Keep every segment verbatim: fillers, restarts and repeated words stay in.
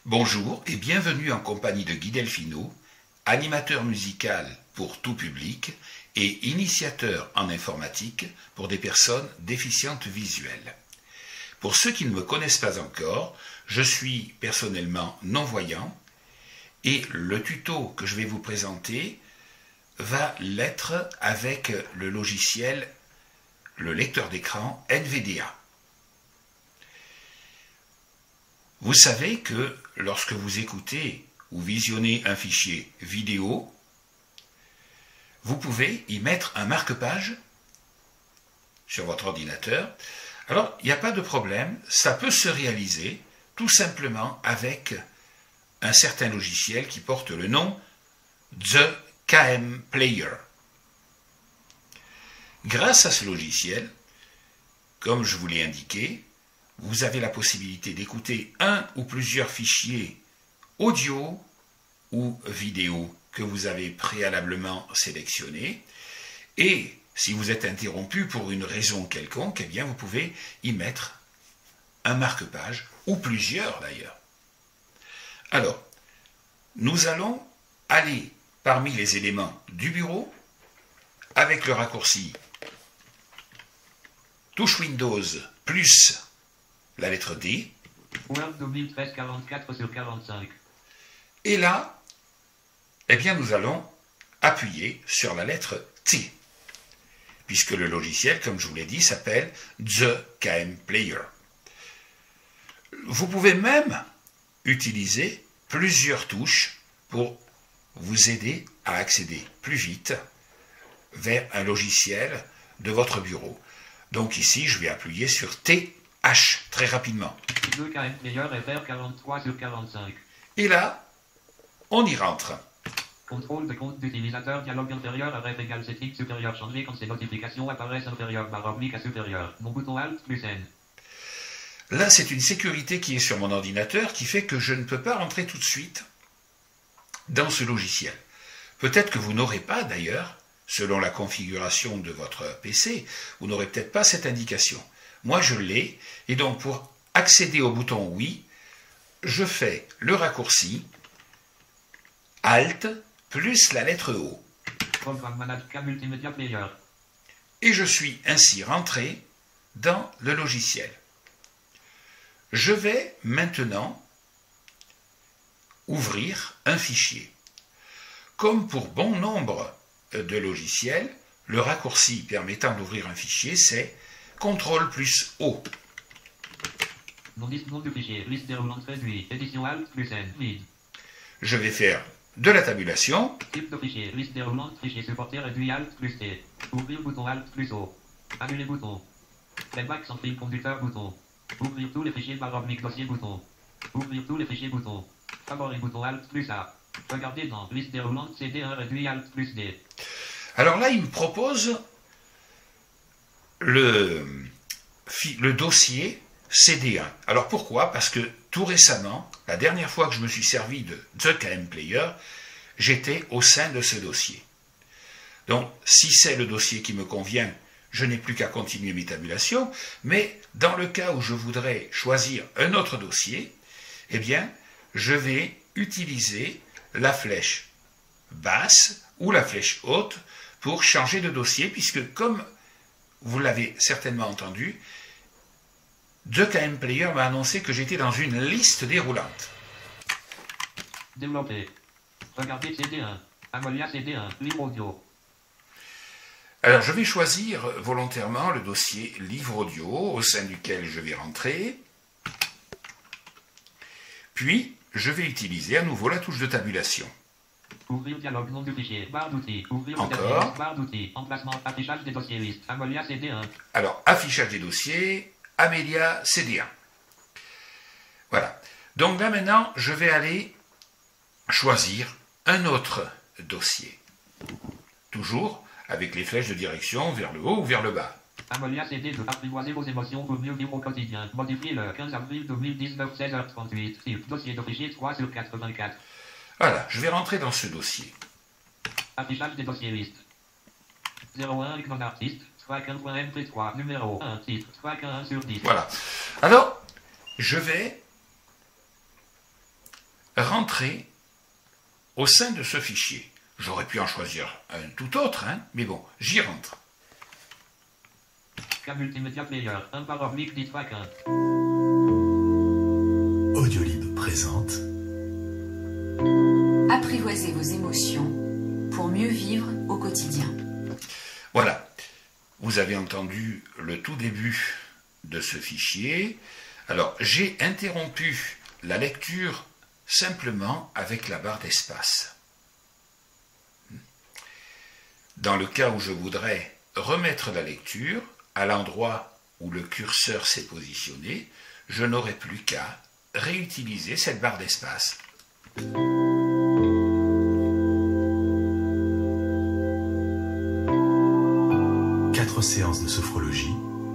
Bonjour et bienvenue en compagnie de Guy Delfino, animateur musical pour tout public et initiateur en informatique pour des personnes déficientes visuelles. Pour ceux qui ne me connaissent pas encore, je suis personnellement non-voyant et le tuto que je vais vous présenter va l'être avec le logiciel, le lecteur d'écran N V D A. Vous savez que lorsque vous écoutez ou visionnez un fichier vidéo, vous pouvez y mettre un marque-page sur votre ordinateur. Alors, il n'y a pas de problème, ça peut se réaliser tout simplement avec un certain logiciel qui porte le nom The K M Player. Grâce à ce logiciel, comme je vous l'ai indiqué, vous avez la possibilité d'écouter un ou plusieurs fichiers audio ou vidéo que vous avez préalablement sélectionnés. Et si vous êtes interrompu pour une raison quelconque, eh bien vous pouvez y mettre un marque-page, ou plusieurs d'ailleurs. Alors, nous allons aller parmi les éléments du bureau avec le raccourci touche Windows plus la lettre D. Word deux mille treize quarante-quatre sur quarante-cinq. Et là, eh bien, nous allons appuyer sur la lettre T, puisque le logiciel, comme je vous l'ai dit, s'appelle The K M Player. Vous pouvez même utiliser plusieurs touches pour vous aider à accéder plus vite vers un logiciel de votre bureau. Donc ici, je vais appuyer sur T H très rapidement. deux K M Player F R quarante-trois sur quarante-cinq. Et là, on y rentre. Contrôle de compte d'utilisateur, dialogue inférieur, arrêt égal setting supérieur, changer quand ces notifications apparaissent inférieur, barre oblique à supérieur. Mon bouton Alt plus N. Là, c'est une sécurité qui est sur mon ordinateur qui fait que je ne peux pas rentrer tout de suite dans ce logiciel. Peut-être que vous n'aurez pas d'ailleurs, selon la configuration de votre P C, vous n'aurez peut-être pas cette indication. Moi, je l'ai, et donc pour accéder au bouton Oui, je fais le raccourci Alt plus la lettre O. Program Manager Multimedia Player. Et je suis ainsi rentré dans le logiciel. Je vais maintenant ouvrir un fichier. Comme pour bon nombre de logiciels, le raccourci permettant d'ouvrir un fichier, c'est contrôle plus O. Nom du fichier, liste déroulante réduit, édition Alt plus N, vide. Je vais faire de la tabulation. Type de fichier, liste déroulante, fichier supporté réduit Alt plus T. Ouvrir bouton Alt plus O. Annuler bouton. Playback sans fil conducteur bouton. Ouvrir tous les fichiers barre oblique dossier bouton. Ouvrir tous les fichiers bouton. Favori bouton Alt plus A. Regardez dans liste déroulante C D un réduit Alt plus D. Alors là, il me propose le, le dossier C D un. Alors pourquoi? Parce que tout récemment, la dernière fois que je me suis servi de The K M Player, j'étais au sein de ce dossier. Donc, si c'est le dossier qui me convient, je n'ai plus qu'à continuer mes tabulations, mais dans le cas où je voudrais choisir un autre dossier, eh bien, je vais utiliser la flèche basse ou la flèche haute pour changer de dossier, puisque comme vous l'avez certainement entendu, The K M Player m'a annoncé que j'étais dans une liste déroulante. Développer. Regardez C D un. Amolia C D un. Livre audio. Alors, je vais choisir volontairement le dossier livre audio au sein duquel je vais rentrer. Puis, je vais utiliser à nouveau la touche de tabulation. Ouvrir dialogue, nom du fichier, barre d'outils. Ouvrir Encore. barre d'outils. Emplacement, affichage des dossiers liste. Amolia C D un. Alors, affichage des dossiers, Amelia C D un. Voilà. Donc là maintenant, je vais aller choisir un autre dossier. Toujours avec les flèches de direction vers le haut ou vers le bas. Amolia C D deux. Apprivoiser vos émotions pour mieux vivre au quotidien. Modifier le quinze avril deux mille dix-neuf, seize heures trente-huit. Type, dossier de fichier trois sur quatre-vingt-quatre. Voilà, je vais rentrer dans ce dossier. Affichage des dossiers liste. zéro un Icon artiste. Track un point M P trois. Numéro un. Titre. Track un sur dix. Voilà. Alors, je vais rentrer au sein de ce fichier. J'aurais pu en choisir un tout autre, hein, mais bon, j'y rentre. Cam Multimédia Player, un Power Mic Ditrack un. Audiolib présente Apprivoisez vos émotions pour mieux vivre au quotidien. Voilà, vous avez entendu le tout début de ce fichier. Alors, j'ai interrompu la lecture simplement avec la barre d'espace. Dans le cas où je voudrais remettre la lecture à l'endroit où le curseur s'est positionné, je n'aurai plus qu'à réutiliser cette barre d'espace. Quatre séances de sophrologie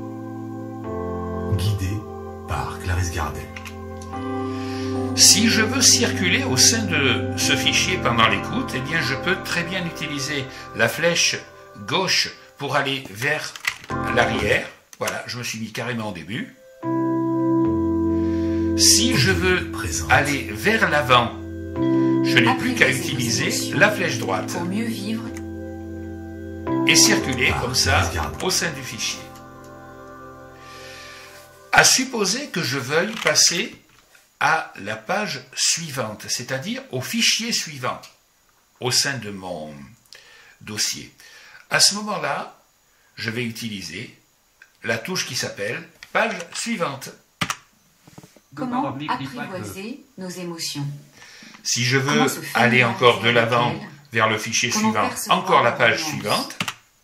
guidées par Clarisse Gardel. Si je veux circuler au sein de ce fichier pendant l'écoute, eh bien je peux très bien utiliser la flèche gauche pour aller vers l'arrière. Voilà, je me suis mis carrément au début. Si je veux aller vers l'avant, je n'ai plus qu'à utiliser la flèche droite pour mieux vivre et circuler comme ça au sein du fichier. À supposer que je veuille passer à la page suivante, c'est-à-dire au fichier suivant au sein de mon dossier. À ce moment-là, je vais utiliser la touche qui s'appelle page suivante. comment apprivoiser nos émotions. Si je veux aller encore de l'avant vers le fichier suivant, encore la page suivante.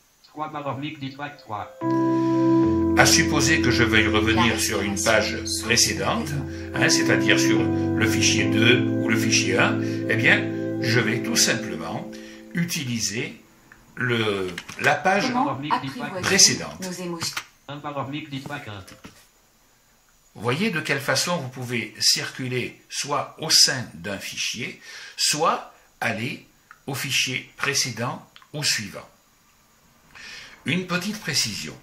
À supposer que je veuille revenir sur une page précédente, hein, c'est-à-dire sur le fichier deux ou le fichier un, eh bien, je vais tout simplement utiliser le, la page précédente. Nos émotions. Vous voyez de quelle façon vous pouvez circuler soit au sein d'un fichier, soit aller au fichier précédent ou suivant. Une petite précision.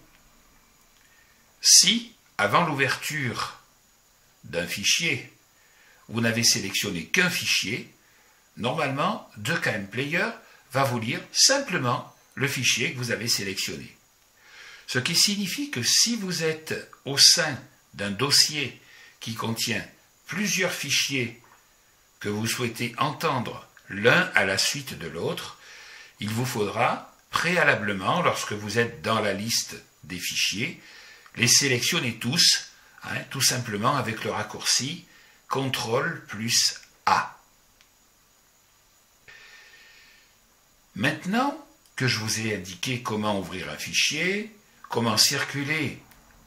Si, avant l'ouverture d'un fichier, vous n'avez sélectionné qu'un fichier, normalement, deux K M Player va vous lire simplement le fichier que vous avez sélectionné. Ce qui signifie que si vous êtes au sein d'un dossier qui contient plusieurs fichiers que vous souhaitez entendre l'un à la suite de l'autre, il vous faudra préalablement, lorsque vous êtes dans la liste des fichiers, les sélectionner tous, hein, tout simplement avec le raccourci contrôle plus A. Maintenant que je vous ai indiqué comment ouvrir un fichier, comment circuler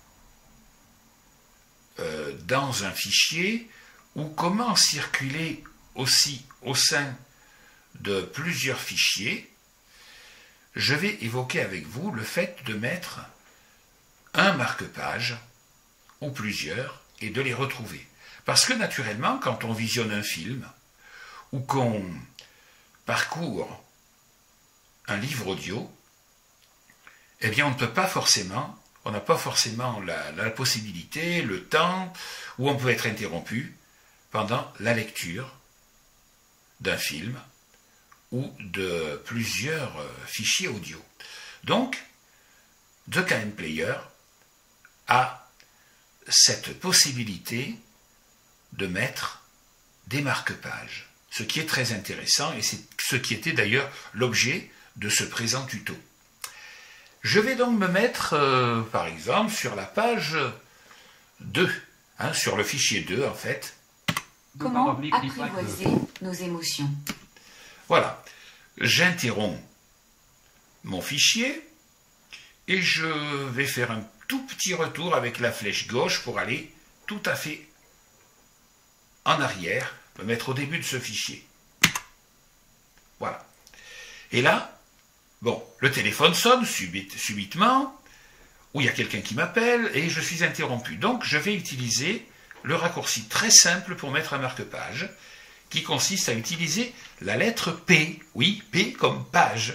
euh, dans un fichier, ou comment circuler aussi au sein de plusieurs fichiers, je vais évoquer avec vous le fait de mettre un marque-page ou plusieurs et de les retrouver. Parce que naturellement, quand on visionne un film ou qu'on parcourt un livre audio, eh bien on ne peut pas forcément, on n'a pas forcément la, la possibilité, le temps, où on peut être interrompu pendant la lecture d'un film ou de plusieurs fichiers audio. Donc, deux K M Player a cette possibilité de mettre des marque-pages, ce qui est très intéressant et c'est ce qui était d'ailleurs l'objet de ce présent tuto. Je vais donc me mettre, euh, par exemple, sur la page deux, hein, sur le fichier deux en fait. Comment apprivoiser nos émotions. Voilà, j'interromps mon fichier et je vais faire un tout petit retour avec la flèche gauche pour aller tout à fait en arrière, me mettre au début de ce fichier. Voilà. Et là, bon, le téléphone sonne subite, subitement, ou il y a quelqu'un qui m'appelle et je suis interrompu. Donc je vais utiliser le raccourci très simple pour mettre un marque-page qui consiste à utiliser la lettre P, oui, P comme page.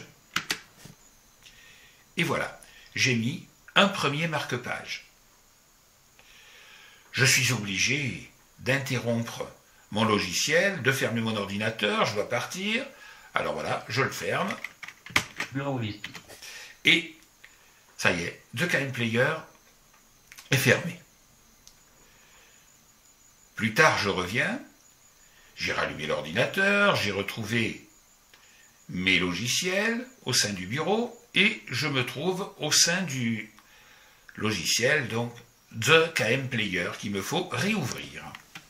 Et voilà, j'ai mis un premier marque-page. Je suis obligé d'interrompre mon logiciel, de fermer mon ordinateur, je dois partir. Alors voilà, je le ferme. Bureau liste. Et ça y est, The K M Player est fermé. Plus tard, je reviens, j'ai rallumé l'ordinateur, j'ai retrouvé mes logiciels au sein du bureau et je me trouve au sein du logiciel, donc The K M Player, qu'il me faut réouvrir.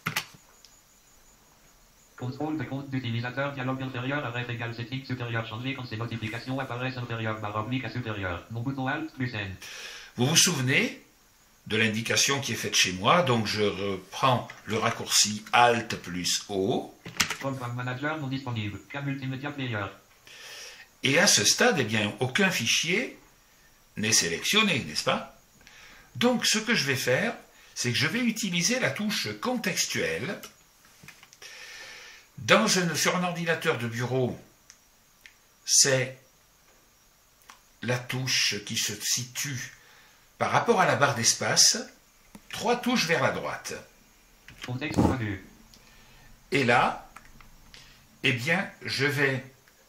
Contrôle de compte d'utilisateur, dialogue inférieur, arrêt égal setting supérieur changé quand ces notifications apparaissent inférieur, barre oblique à supérieur. Mon bouton Alt plus N. Vous vous souvenez de l'indication qui est faite chez moi, donc je reprends le raccourci Alt plus O. Program Manager non disponible. K Multimedia Player. Et à ce stade, eh bien, aucun fichier n'est sélectionné, n'est-ce pas? Donc ce que je vais faire, c'est que je vais utiliser la touche contextuelle. Dans un, sur un ordinateur de bureau, c'est la touche qui se situe par rapport à la barre d'espace, trois touches vers la droite. Contexte menu. Et là, eh bien, je vais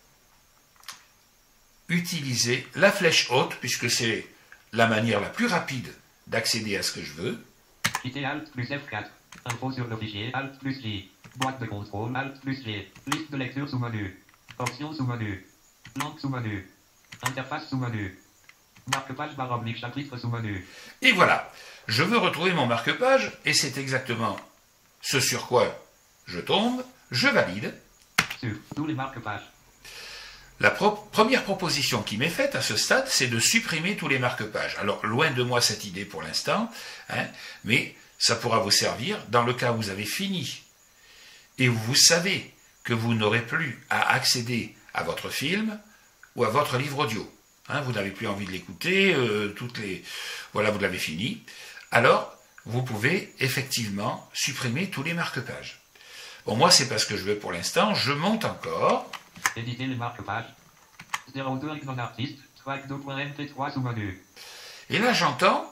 utiliser la flèche haute, puisque c'est la manière la plus rapide d'accéder à ce que je veux. Quitter Alt plus F quatre. Info sur le fichier, Alt plus J. Boîte de contrôle, Alt plus G. Liste de lecture sous menu. Options sous menu. Langue sous menu. Interface sous menu. Marque-page barre oblique chapitre sous menu. Et voilà, je veux retrouver mon marque-page, et c'est exactement ce sur quoi je tombe. Je valide. Sur tous les marque-pages. La pro première proposition qui m'est faite à ce stade, c'est de supprimer tous les marque-pages. Alors, loin de moi cette idée pour l'instant, hein, mais ça pourra vous servir dans le cas où vous avez fini et où vous savez que vous n'aurez plus à accéder à votre film ou à votre livre audio. Hein, vous n'avez plus envie de l'écouter, euh, toutes les... voilà, vous l'avez fini. Alors, vous pouvez effectivement supprimer tous les marque-pages. Bon, moi, c'est pas ce que je veux pour l'instant. Je monte encore. Éditer les marque-pages. zéro deux non artiste. Track deux point M P trois sous menu. Et là, j'entends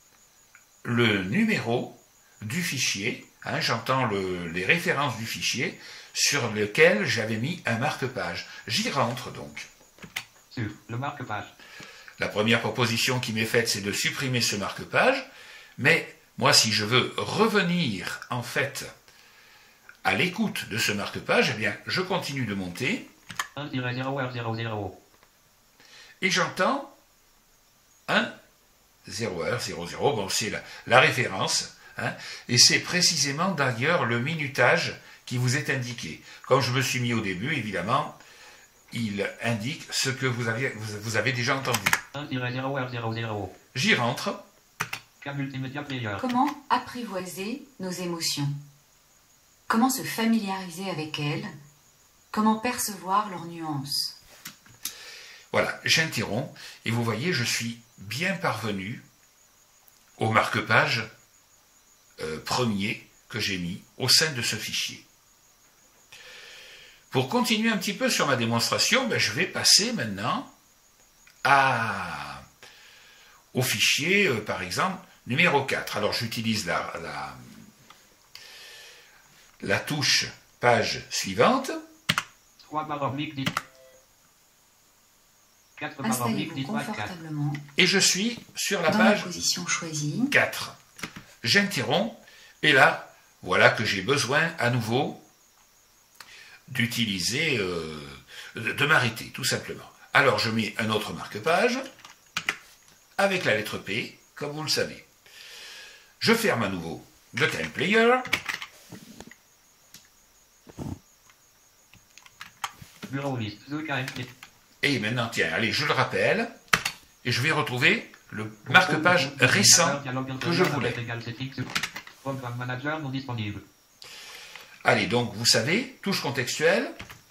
le numéro du fichier, hein, j'entends le, les références du fichier sur lequel j'avais mis un marque-page. J'y rentre donc. Sur le marque-page. La première proposition qui m'est faite, c'est de supprimer ce marque-page, mais moi, si je veux revenir, en fait, à l'écoute de ce marque-page, eh bien, je continue de monter. un zéro R zéro zéro. Et j'entends un zéro R zéro zéro, bon, c'est la, la référence, hein, et c'est précisément d'ailleurs le minutage qui vous est indiqué. Comme je me suis mis au début, évidemment, il indique ce que vous avez, vous, vous avez déjà entendu. un zéro R zéro zéro. J'y rentre. K Multimedia Player. Comment apprivoiser nos émotions? Comment se familiariser avec elles? Comment percevoir leurs nuances? Voilà, j'interromps, et vous voyez, je suis bien parvenu au marque-page euh, premier que j'ai mis au sein de ce fichier. Pour continuer un petit peu sur ma démonstration, ben, je vais passer maintenant à, au fichier, euh, par exemple, numéro quatre. Alors j'utilise la, la, la touche page suivante. trois barres obliques dix. quatre barres obliques Installez-vous dix quatre. confortablement Et je suis sur la dans la page position choisie. quatre. J'interromps, et là, voilà que j'ai besoin à nouveau d'utiliser, euh, de, de m'arrêter, tout simplement. Alors je mets un autre marque-page, avec la lettre P, comme vous le savez. Je ferme à nouveau le K M Player. Bureau liste. The K M. Et maintenant, tiens, allez, je le rappelle, et je vais retrouver le marque-page récent que je voulais. Programme Manager non disponible. Allez, donc, vous savez, touche contextuelle.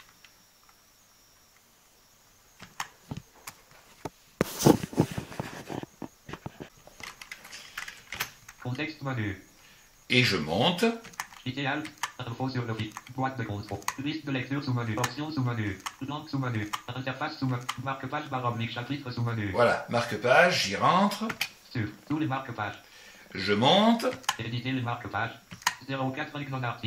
Contexte menu. Et je monte. Idéal. Info sur le fichier. Boîte de contrôle. Liste de lecture sous menu. Options sous menu. Langue sous menu. Interface sous menu. Marque-page barre oblique chapitre sous menu. Voilà, marque-page, j'y rentre. Sur tous les marque-pages. Je monte. Éditer les marque-pages. zéro quatre non artiste.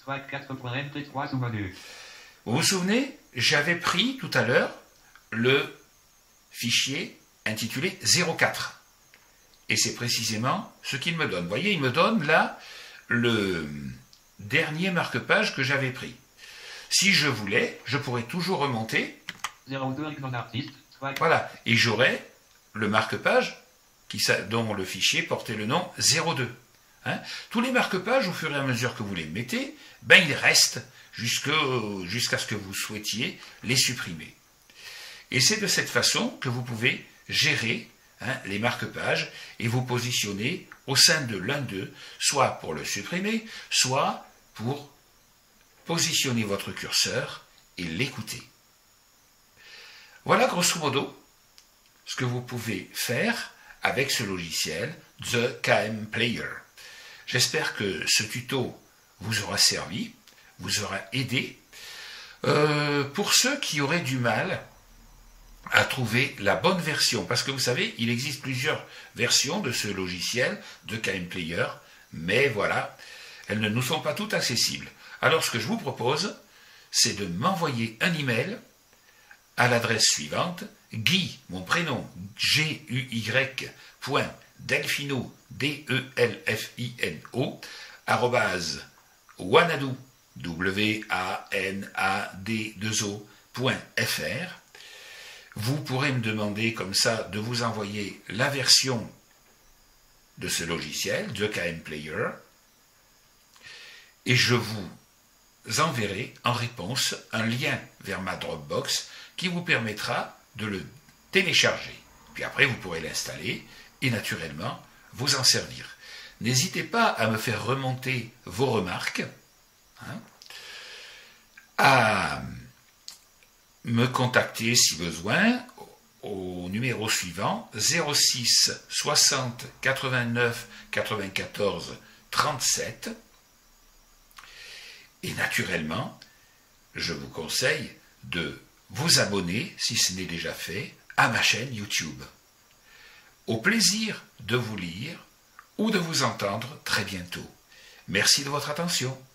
quatre point M P trois sous-menu. Vous vous souvenez, j'avais pris tout à l'heure le fichier intitulé zéro quatre. Et c'est précisément ce qu'il me donne. Vous voyez, il me donne là le dernier marque-page que j'avais pris. Si je voulais, je pourrais toujours remonter. zéro deux avec non-artiste. Voilà, et j'aurais le marque-page qui, dont le fichier portait le nom zéro deux. Hein? Tous les marque-pages, au fur et à mesure que vous les mettez, ben ils restent jusqu'à ce que vous souhaitiez les supprimer. Et c'est de cette façon que vous pouvez gérer hein, les marque-pages et vous positionner au sein de l'un d'eux, soit pour le supprimer, soit pour positionner votre curseur et l'écouter. Voilà grosso modo ce que vous pouvez faire avec ce logiciel The K M Player. J'espère que ce tuto vous aura servi, vous aura aidé. Euh, pour ceux qui auraient du mal à trouver la bonne version, parce que vous savez, il existe plusieurs versions de ce logiciel de K M Player, mais voilà, elles ne nous sont pas toutes accessibles. Alors ce que je vous propose, c'est de m'envoyer un email à l'adresse suivante, Guy, mon prénom, G U Y, point, Delfino, D E L F I N O, arrobase, wanadoo, W A N A D deux O, point F R. Vous pourrez me demander comme ça de vous envoyer la version de ce logiciel, de K M Player, et je vous enverrai en réponse un lien vers ma Dropbox qui vous permettra de le télécharger. Puis après, vous pourrez l'installer et naturellement vous en servir. N'hésitez pas à me faire remonter vos remarques, hein, à me contacter si besoin au numéro suivant zéro six soixante quatre-vingt-neuf quatre-vingt-quatorze trente-sept et naturellement je vous conseille de vous abonner si ce n'est déjà fait à ma chaîne YouTube. Au plaisir de vous lire ou de vous entendre très bientôt. Merci de votre attention.